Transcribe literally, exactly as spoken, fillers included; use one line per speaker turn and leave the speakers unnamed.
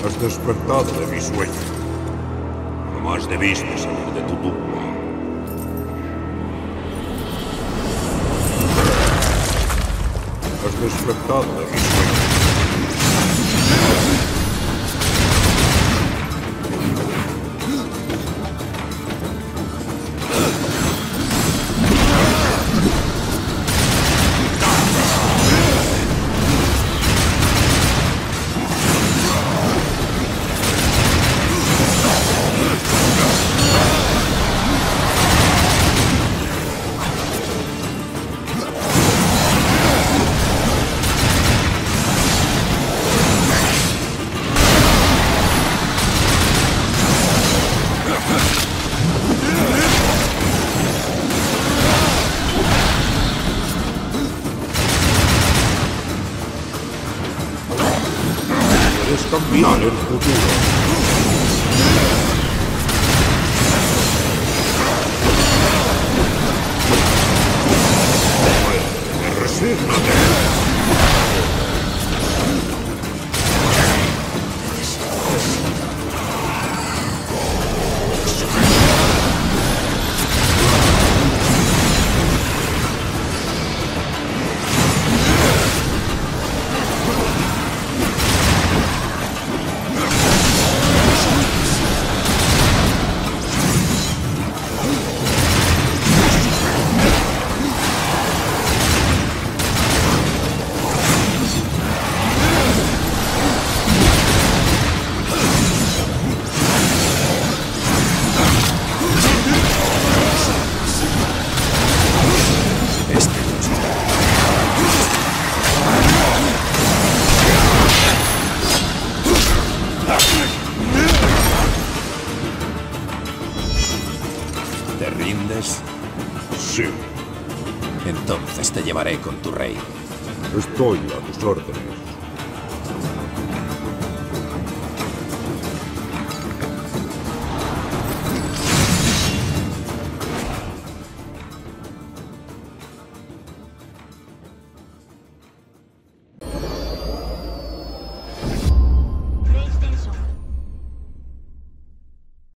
Has despertado de mi sueño. No más debiste salir de tu tumba. Has despertado de mi sueño. Puedes cambiar el futuro. Resígnate.
¿Te rindes?
Sí.
Entonces te llevaré con tu rey.
Estoy a tus órdenes.